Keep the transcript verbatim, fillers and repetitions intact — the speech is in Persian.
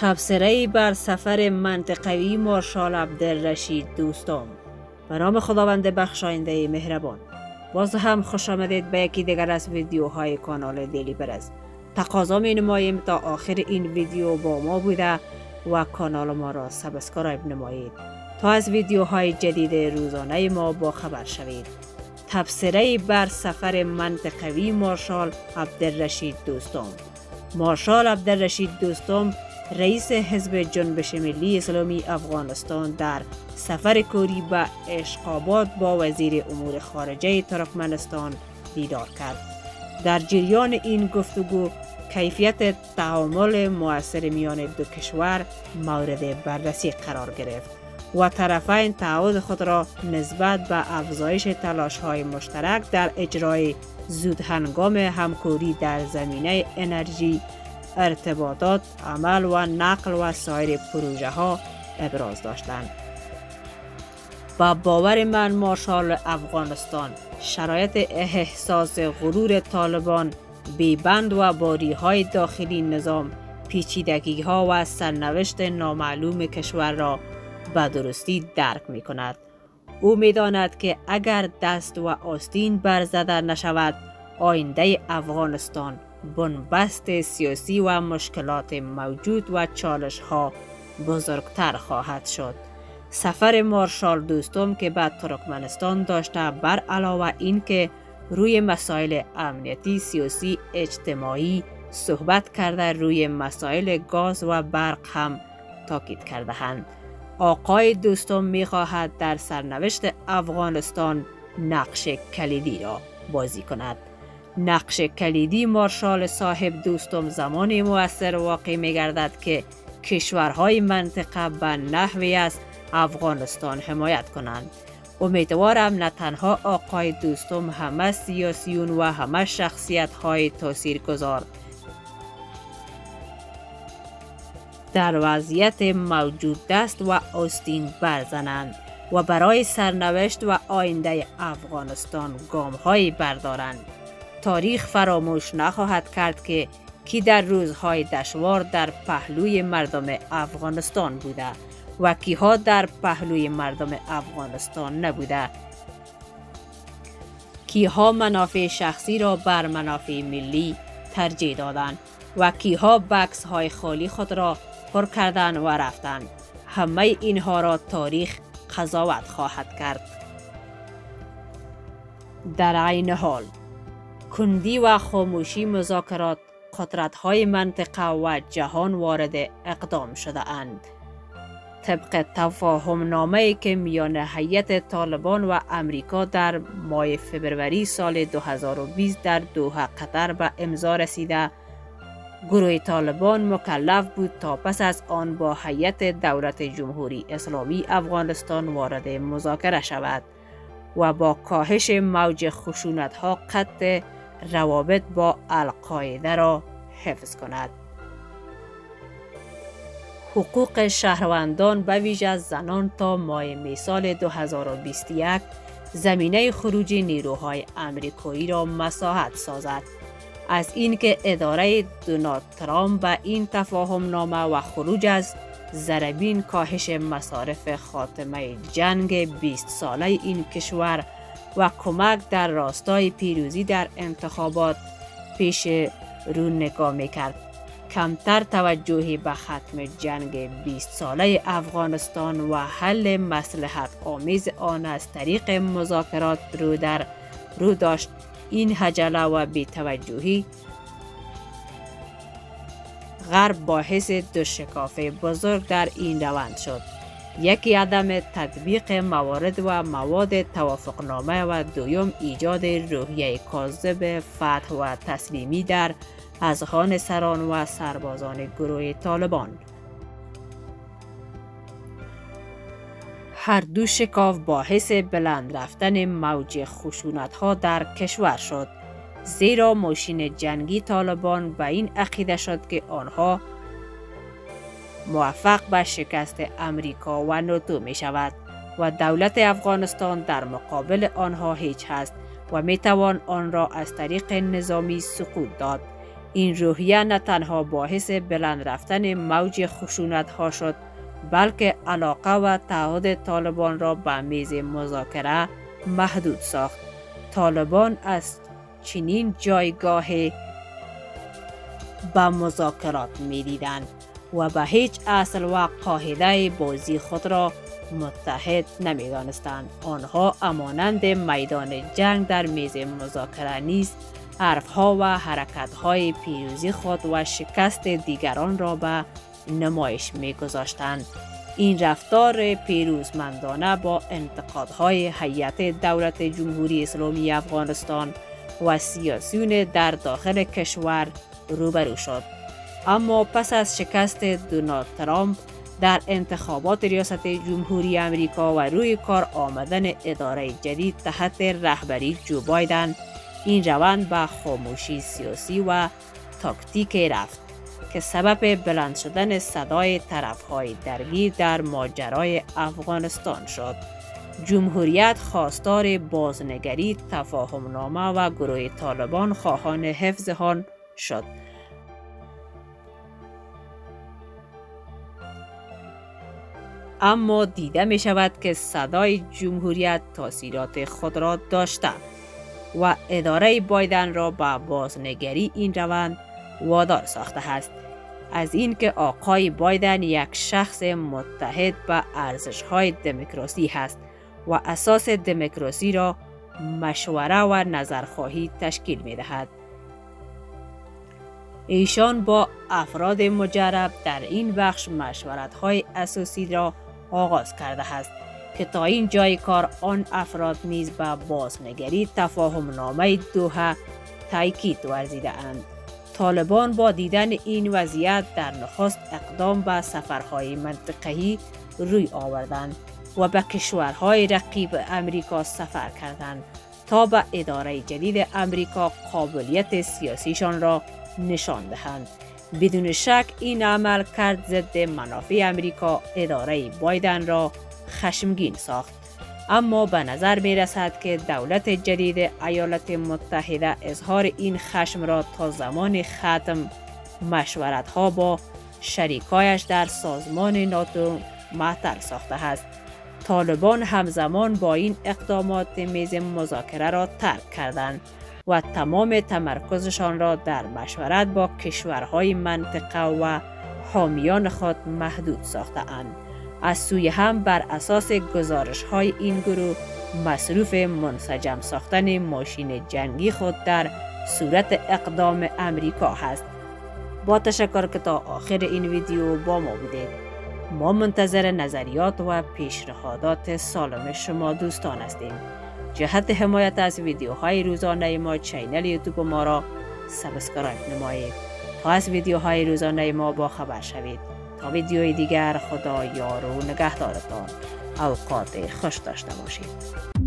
تبصره بر سفر منطقوی مارشال عبدالرشید دوستم. به نام خداوند بخشاینده مهربان. باز هم خوش آمدید به یکی دیگر از ویدیوهای کانال دیلی برز. تقاضا می نماییم تا آخر این ویدیو با ما بوده و کانال ما را سابسکرایب نمایید تا از ویدیوهای جدید روزانه ما با خبر شوید. تبصره بر سفر منطقوی مارشال عبدالرشید دوستم. مارشال عبدالرشید دوستم رئیس حزب جنبش ملی اسلامی افغانستان در سفر کوری به اشخاباد با وزیر امور خارجه ترکمنستان دیدار کرد. در جریان این گفتگو کیفیت تعامل مؤثر میان دو کشور مورد بررسی قرار گرفت و طرفین تعهد خود را نسبت به افزایش تلاش‌های مشترک در اجرای زودهنگام همکاری در زمینه انرژی، ارتباطات، عمل و نقل و سایر پروژه ها ابراز داشتند. با باور من مارشال افغانستان شرایط احساس غرور طالبان، بیبند و باری های داخلی نظام، پیچیدگی ها و سرنوشت نامعلوم کشور را به درستی درک می کند. او می داند که اگر دست و آستین برزده نشود، آینده افغانستان بنبست سیاسی و مشکلات موجود و چالش ها بزرگتر خواهد شد. سفر مارشال دوستم که به ترکمنستان داشته، بر علاوه این که روی مسائل امنیتی، سیاسی، اجتماعی صحبت کرده، روی مسائل گاز و برق هم تاکید کرده اند. آقای دوستم می خواهد در سرنوشت افغانستان نقش کلیدی را بازی کند. نقش کلیدی مارشال صاحب دوستم زمانی مؤثر واقع می گردد که کشورهای منطقه به نحوی از افغانستان حمایت کنند. امیدوارم نه تنها آقای دوستم، همه سیاسیون و همه شخصیت های تاثیرگذار در وضعیت موجود دست و آستین برزنند و برای سرنوشت و آینده افغانستان گام هایی بردارند. تاریخ فراموش نخواهد کرد که کی در روزهای دشوار در پهلوی مردم افغانستان بوده و کیها در پهلوی مردم افغانستان نبوده. کیها منافع شخصی را بر منافع ملی ترجیح دادند و کیها بکس های خالی خود را پر کردند و رفتند. همه اینها را تاریخ قضاوت خواهد کرد. در عین حال کندی و خاموشی مذاکرات قدرت‌های منطقه و جهان وارد اقدام شده اند. طبق تفاهم نامه‌ای که میان هیئت طالبان و امریکا در ماه فوریه سال دو هزار و بیست در دوحه قطر به امضا رسیده، گروه طالبان مکلف بود تا پس از آن با هیئت دولت جمهوری اسلامی افغانستان وارد مذاکره شود و با کاهش موج خشونت‌ها قطع روابط با القاعده را حفظ کند. حقوق شهروندان به ویژه زنان تا ماه می سال دو هزار و بیست و یک زمینه خروج نیروهای آمریکایی را مساعد سازد. از اینکه اداره دونالد ترامپ به این تفاهم نامه و خروج از ضربین کاهش مصارف خاتمه جنگ بیست ساله این کشور و کمک در راستای پیروزی در انتخابات پیش رو نگاه میکرد، کمتر توجهی به ختم جنگ بیست ساله افغانستان و حل مصلحت آمیز آن از طریق مذاکرات رو در رو داشت. این عجله و بی‌توجهی غرب باعث دو شکافه بزرگ در این روند شد. یکی عدم تطبیق موارد و مواد توافقنامه و دوم ایجاد روحیه کاذب فتح و تسلیمی در اذهان سران و سربازان گروه طالبان. هر دو شکاف باعث بلند رفتن موج خشونت ها در کشور شد، زیرا ماشین جنگی طالبان به این عقیده شد که آنها موفق به شکست امریکا و ناتو می شود و دولت افغانستان در مقابل آنها هیچ هست و می توان آن را از طریق نظامی سقوط داد. این روحیه نه تنها باعث بلند رفتن موج خشونت ها شد، بلکه علاقه و تعهد طالبان را به میز مذاکره محدود ساخت. طالبان از چنین جایگاهی به مذاکرات می دیدند و به هیچ اصل و قاعده بازی خود را متحد نمی دانستند. آنها امانند میدان جنگ در میز مذاکره نیز حرفها و حرکتهای پیروزی خود و شکست دیگران را به نمایش می گذاشتند. این رفتار پیروزمندانه با انتقادهای هیئت دولت جمهوری اسلامی افغانستان و سیاسیون در داخل کشور روبرو شد. اما پس از شکست دونالد ترامپ در انتخابات ریاست جمهوری امریکا و روی کار آمدن اداره جدید تحت رهبری جو بایدن، این روند به خاموشی سیاسی و تاکتیکی رفت که سبب بلند شدن صدای طرفهای درگیر در ماجرای افغانستان شد. جمهوریت خواستار بازنگری تفاهمنامه و گروه طالبان خواهان حفظ آن شد. اما دیده می شود که صدای جمهوریت تاثیرات خود را داشته و اداره بایدن را به بازنگری این روند وادار ساخته است. از اینکه آقای بایدن یک شخص متحد به ارزش‌های دموکراسی است و اساس دموکراسی را مشوره و نظرخواهی تشکیل می دهد. ایشان با افراد مجرب در این بخش مشورت‌های اساسی را آغاز کرده است که تا این جای کار آن افراد نیز به بازنگری تفاهمنامه دوحه تاکید ورزیده اند. طالبان با دیدن این وضعیت در نخست اقدام به سفرهای منطقه‌ای روی آوردند و به کشورهای رقیب امریکا سفر کردند تا به اداره جدید امریکا قابلیت سیاسیشان را نشان دهند. بدون شک این عمل کرد ضد منافع امریکا اداره بایدن را خشمگین ساخت. اما به نظر می رسد که دولت جدید ایالات متحده اظهار این خشم را تا زمان ختم مشورت ها با شریکایش در سازمان ناتو معطل ساخته است. طالبان همزمان با این اقدامات میز مذاکره را ترک کردند و تمام تمرکزشان را در مشورت با کشورهای منطقه و حامیان خود محدود ساخته اند. از سوی هم بر اساس گزارش های این گروه مصروف منسجم ساختن ماشین جنگی خود در صورت اقدام امریکا هست. با تشکر که تا آخر این ویدیو با ما بودید. ما منتظر نظریات و پیشنهادات سالم شما دوستان هستیم. جهت حمایت از ویدیوهای روزانه ما چینل یوتیوب ما را سابسکرایب نمایید تا از ویدیوهای روزانه ما با خبر شوید. تا ویدیوی دیگر خدا یار و نگهدارتان. اوقات خوش داشته باشید.